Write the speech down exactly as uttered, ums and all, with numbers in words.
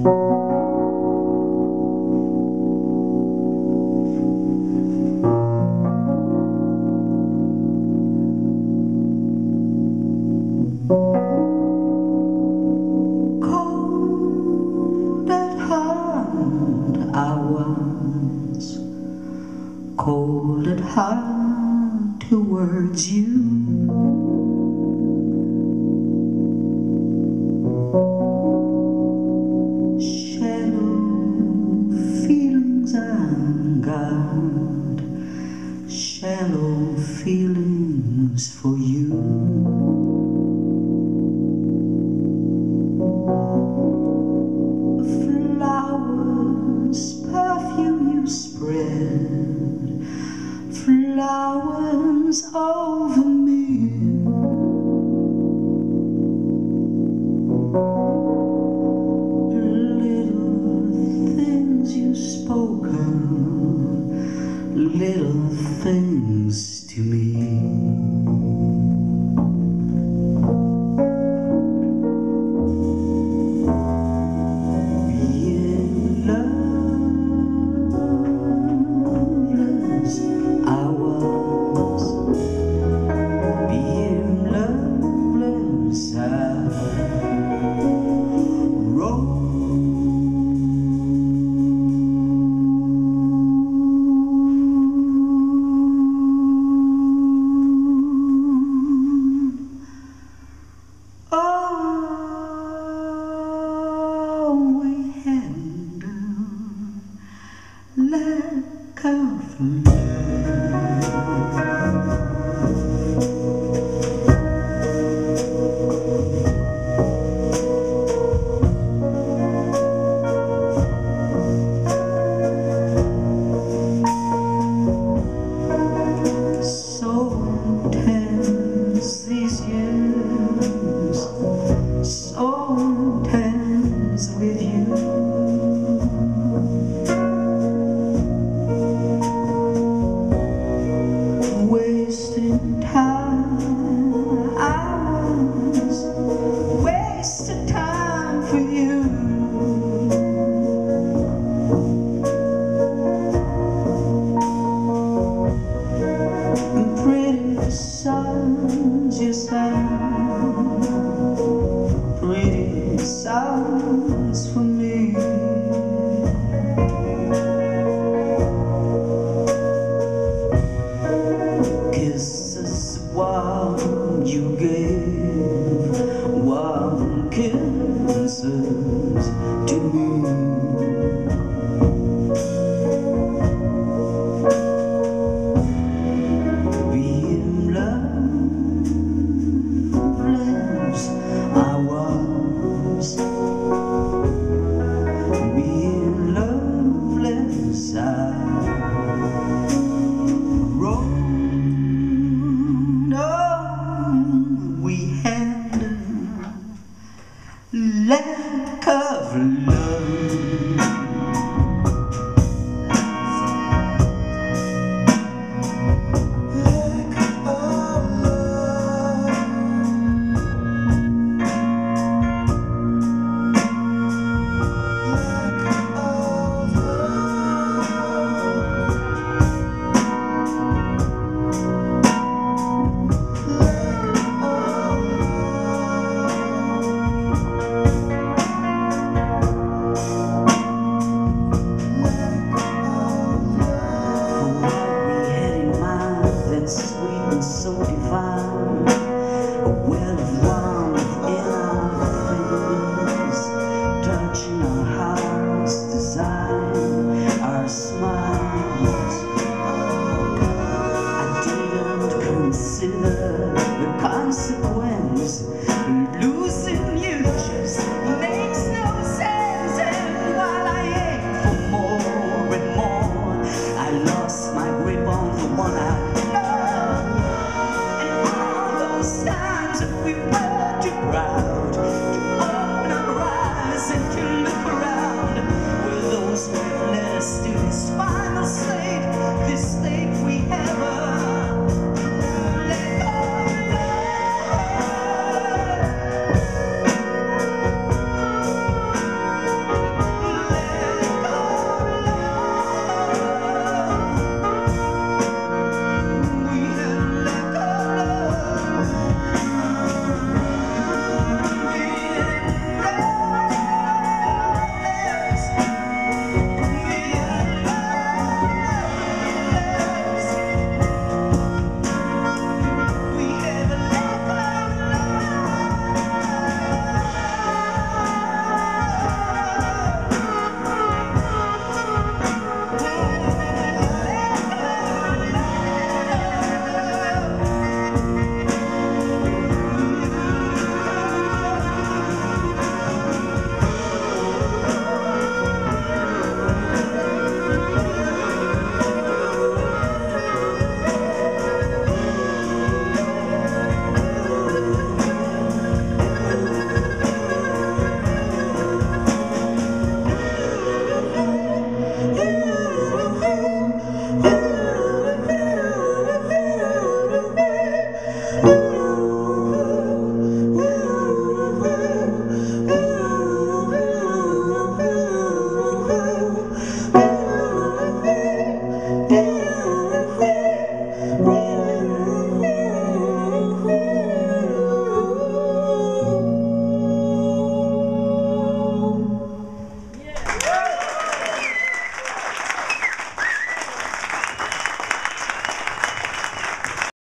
Cold at heart I was, cold at heart towards you. Shallow feelings I got, shallow feelings for you. Perfume you spread, flowers over me. Little things you spoken, little things to me. Lack of love. So tense these years, so tense with you. Wasting time, I was wasting time for you. And pretty songs you sang, pretty songs for me. Kisses warm you gave, warm kisses to me. Being loveless I was, being loveless I wrote. We had lack of love.